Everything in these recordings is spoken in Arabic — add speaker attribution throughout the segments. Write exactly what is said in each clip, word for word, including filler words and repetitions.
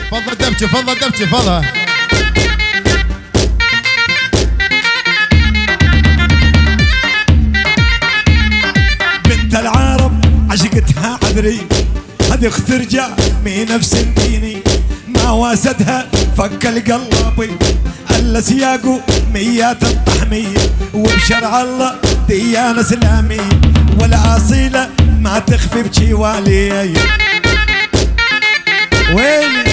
Speaker 1: فضل دبتي فضل دبتي فضل.
Speaker 2: بنت العرب عشقتها عذري، هذه اخت رجال مي نفس ديني، ما واسدها فك القلب الا سياقو ميات الطحمية، وبشرع الله ديانة اسلامية، والاصيلة ما تخفي بشوالي. ويلي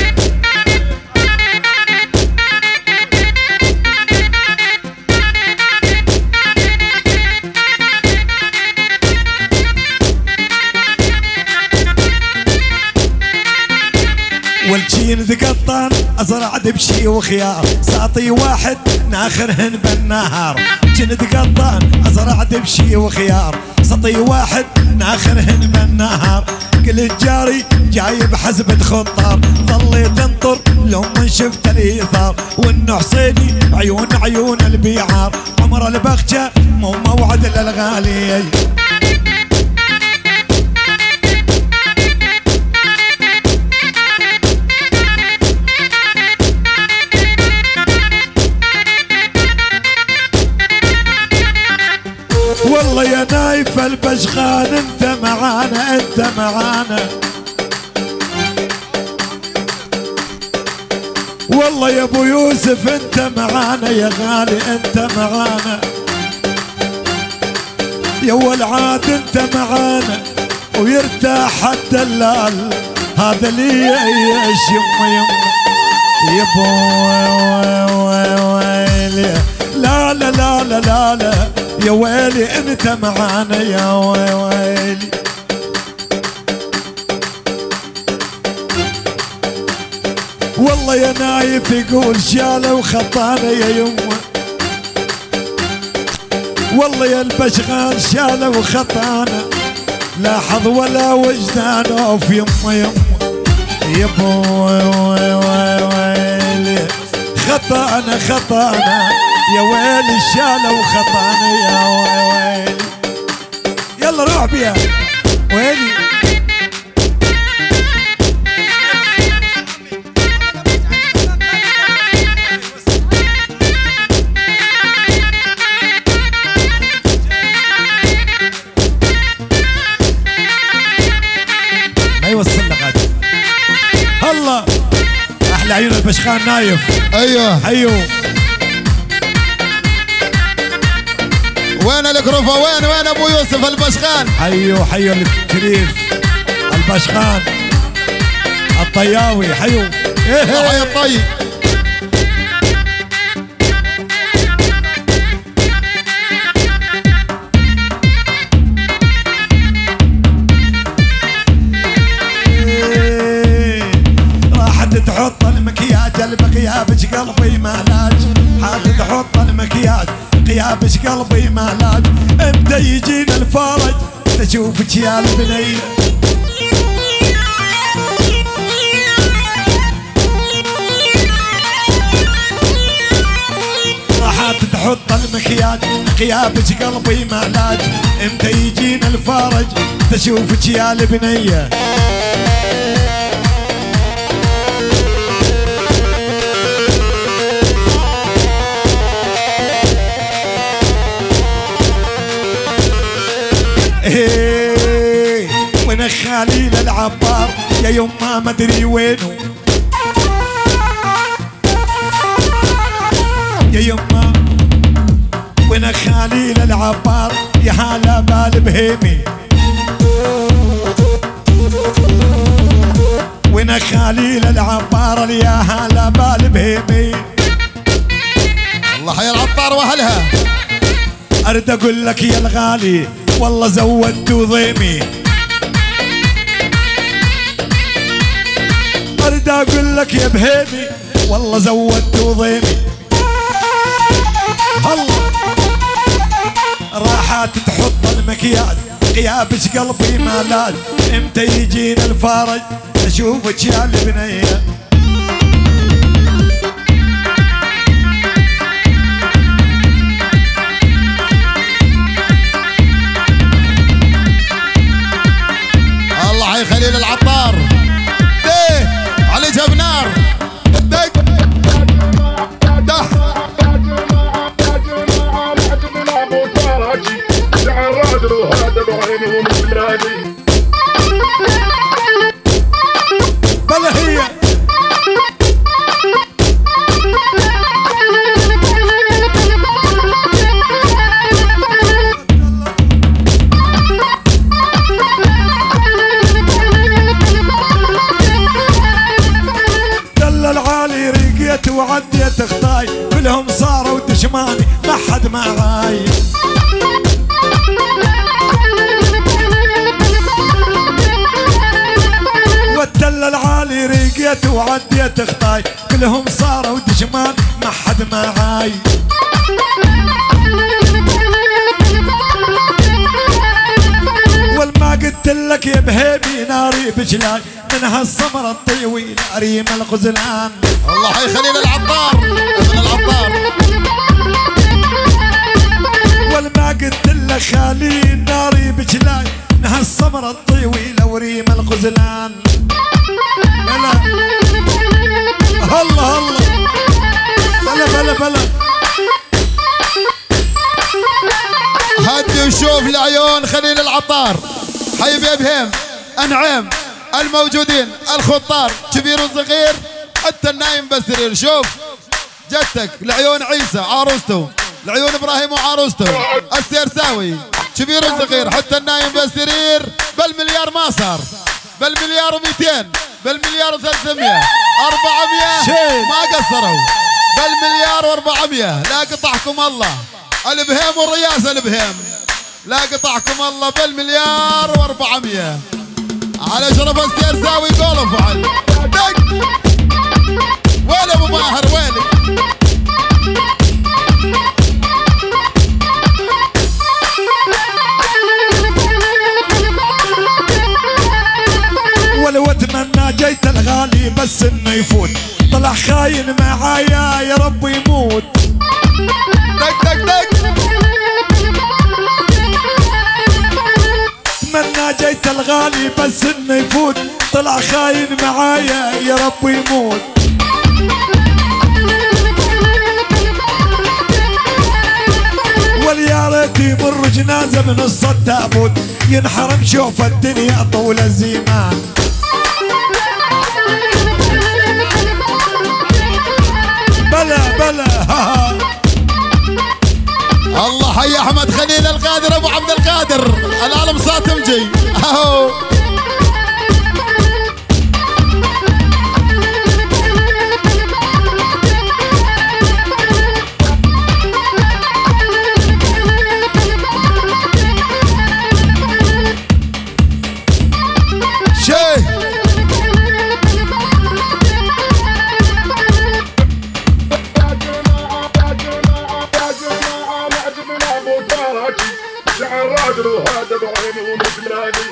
Speaker 2: والجين ذي قطان ازرع دبشي وخيار، ساطي واحد ناخرهن بالنهار. جين ذي قطان ازرع دبشي وخيار، ساطي واحد ناخرهن بالنهار. قلت جاري جايب حزبة خطار، ظليت انطر لو من شفت الايثار، وانه حصيني عيون عيون البيعار. عمر البخشة مو موعد للغالي. والله يا نايف البشخان انت معانا انت معانا، والله يا ابو يوسف انت معانا يا غالي انت معانا، يا والعاد انت معانا ويرتاح الدلال هذا لي ايش يما يما يبو ويلي. لا لا لا لا لا لا يا ويلي انت معانا يا ويلي. والله يا نايف يقول شاله وخطانا يا يمه، والله يا البشغان شاله وخطانا، لا حظ ولا وجدان اوف يمه يمه يبو ويلي. خطانا خطانا يا ويلي شاله وخطانا يا ويلي. يلا روح بيها ويلي. ما يوصل لك غادي. الله احلى عيون البشخان نايف.
Speaker 1: ايوه
Speaker 2: حيو.
Speaker 1: وين الكروفة وين وين ابو يوسف البشخان؟
Speaker 2: حيو حيو الكريف البشخان الطياوي حيو.
Speaker 1: حي الطيب.
Speaker 2: راحت تحط المكياج البغيابش قلبي ما لاج، حاط تحط المكياج غيابش قلبي ما لاج. امتى يجينا الفرج تشوفك يا البنيه، راحت تحط المكياج غيابش قلبي ما لاج. امتى يجينا الفرج تشوفك يا البنيه. ايه وين خليل العبار يا يما ما ادري وينه، يا يما وين خليل العبار يا هلا بالبهيمي، وين خليل العبار يا هلا بالبهيمي.
Speaker 1: الله حيا العطار واهلها.
Speaker 2: ارد اقول لك يا الغالي والله زودت ضيمي، ارد اقول لك يا بهيمي والله زودت ضيمي. الله راحت تحط المكياج غيابش قلبي ما لاج. امتى يجينا الفرج اشوفك يا البنيه.
Speaker 1: الله حي خليل العطار. ايه علي جاب نار.
Speaker 2: ريقت وعديت اخطاي كلهم صاروا دشماني ما حد معاي. والتل العالي ريقت وعديت اخطاي كلهم صاروا دشمان ما حد معاي. والما قلت لك يا بهيبي ناري بجلاي من هالسمرة الطويلة ريم الغزلان.
Speaker 1: الله حي خليل العطار ابن العطار.
Speaker 2: والما قلت لك خالي ناري بجلاي من هالسمرة الطويلة وريم الغزلان. بلا الله الله بلا بلا بلا
Speaker 1: هدي وشوف العيون خليل العطار. حي بيبهم انعم الموجودين الخطار كبير وصغير حتى النايم بالسرير. شوف جدتك لعيون عيسى عروسته لعيون ابراهيم وعروسته السيرساوي كبير وصغير حتى النايم بالسرير. بالمليار ما صار بالمليار ومئتين بالمليار وثلاثمية أربعمية ما قصروا بالمليار وأربعمية. لا قطعكم الله البهيم والرياسة البهيم لا قطعكم الله بالمليار وأربعمية على شرف السيرساوي. قولوا فعل دق وين ابو ماهر وينك؟
Speaker 2: ولو اتمنى جيت الغالي بس انه يفوت طلع خاين معايا يا رب يموت.
Speaker 1: دق دق دق
Speaker 2: اتمنى جيت الغالي بس انه يفوت طلع خاين معايا يا رب يموت. واليا ريت يمر جنازه بنص التابوت ينحرم شوف الدنيا طول الزمان. بلا بلا ها
Speaker 1: الله حي احمد خليل القادر ابو عبد القادر العالم صاتمجي اهو.
Speaker 3: وهذا بعيني ومجمالي.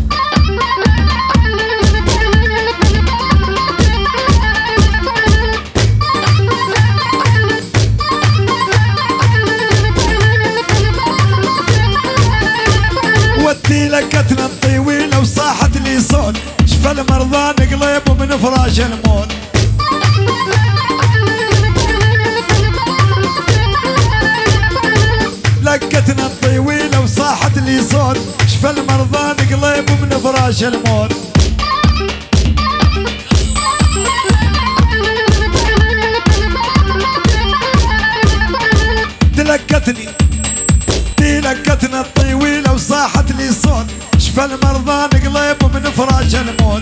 Speaker 2: ودي لكتنا الطويلة وصاحت لي صوت شفى المرضى نقلب من فراش الموت. لكتنا الطويلة وصاحت لي صوت شفى المرضى نقلب من فراش الموت. تلكتني تلكتنا الطويلة وصاحت لي صوت شفى المرضى نقلب من فراش الموت.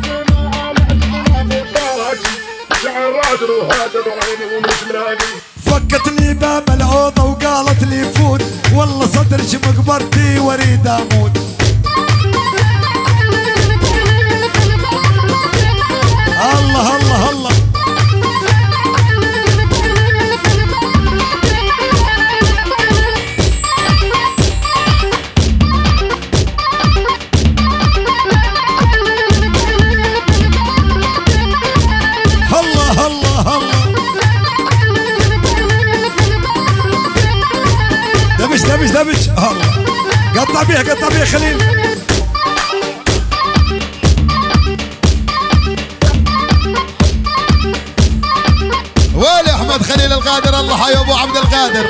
Speaker 2: فكت لي باب الأوضة وقالت لي فوت والله صدرش مقبرتي واريد اموت. الله الله الله الله الله الله دبش دبش دبش الله قطع بيها قطع بيها خليل.
Speaker 1: ويلي احمد خليل القادر الله حي ابو عبد القادر.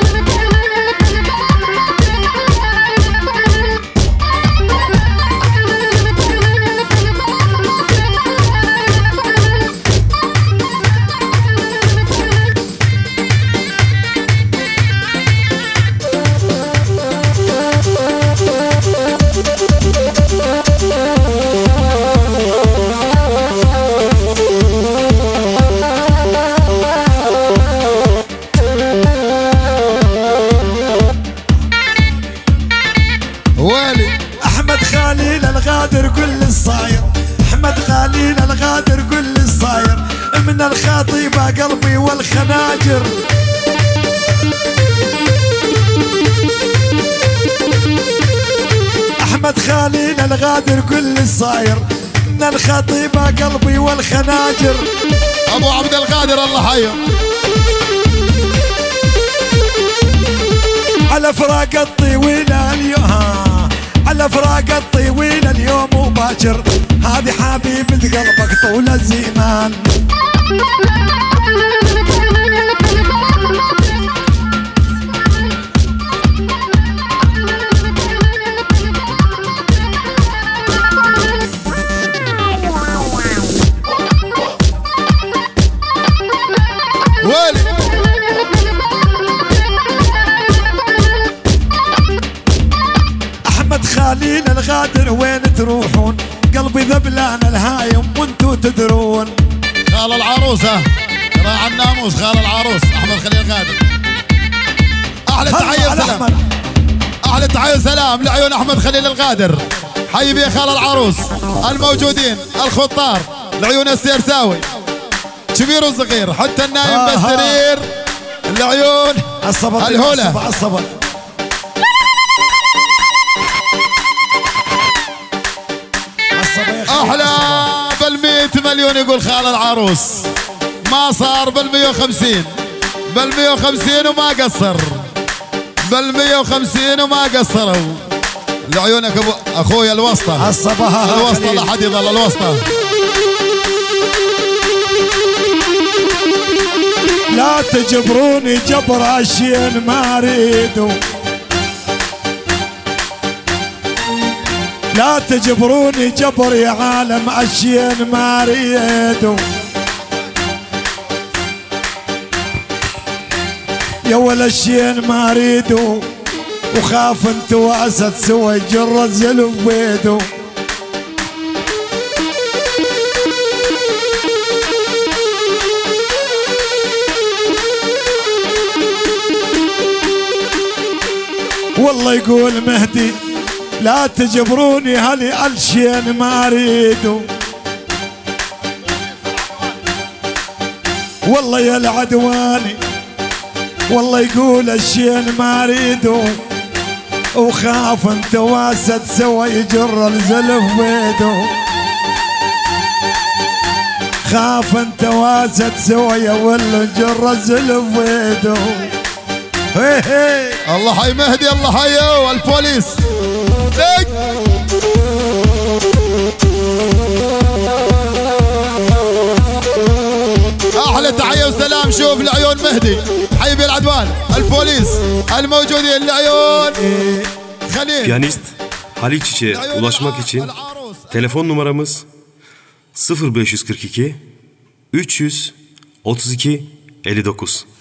Speaker 2: من الخطيبة قلبي والخناجر. أحمد خليل الغادر كل الصاير، من الخطيبة قلبي والخناجر.
Speaker 1: ابو عبد القادر الله حيه.
Speaker 2: على فراق الطويلة اليوم، على فراق الطويلة اليوم وباكر، هذه حبيبة قلبك طول الزمان.
Speaker 1: ويلي
Speaker 2: أحمد خليل الغادر وين تروحون؟ قلبي ذبلان الهايم وانتو تدرون.
Speaker 1: خال العروسة راعى الناموس، خال العروس أحمد خليل الغادر. أحلى تحية وسلام، أحلى تحية وسلام لعيون أحمد خليل الغادر. حي بيه خال العروس الموجودين، الخطار لعيون السيرساوي كبير وصغير، حتى النايم
Speaker 2: آه
Speaker 1: بالسرير العيون
Speaker 2: الصبر
Speaker 1: الهولة.
Speaker 2: الصبر
Speaker 1: احلى بالمئة مليون يقول خال العروس، ما صار بالمئة وخمسين، بالمئة وخمسين وما قصر، بالمئة وخمسين وما قصروا. لعيونك ابو اخويا الوسطى،
Speaker 2: الصباح
Speaker 1: الوسطى لا حد يضل الوسطى.
Speaker 2: لا تجبروني جبر اشياء ما اريدو، لا تجبروني جبر يا عالم اشياء ما اريدو. يا ولا اشياء ما اريدو، وخاف انت واسد سوى جر الزلف بيدو. والله يقول مهدي لا تجبروني هلي الشين ما اريدو. والله يا العدواني والله يقول الشين ما اريدو، وخاف انت واسد سوى يجر الزلف بيدو. خاف انت واسد سوى ولا جر الزلف بيدو. هي هي
Speaker 1: الله حي مهدي، الله حي والبوليس. احلى تحيه وسلام شوف لعيون مهدي، حي بالعدوان البوليس الموجودين لعيون خليل.
Speaker 3: Piyanist Halil Çiçek'e ulaşmak için telefon numaramız sıfır beş yüz kırk iki üç yüz otuz iki elli dokuz.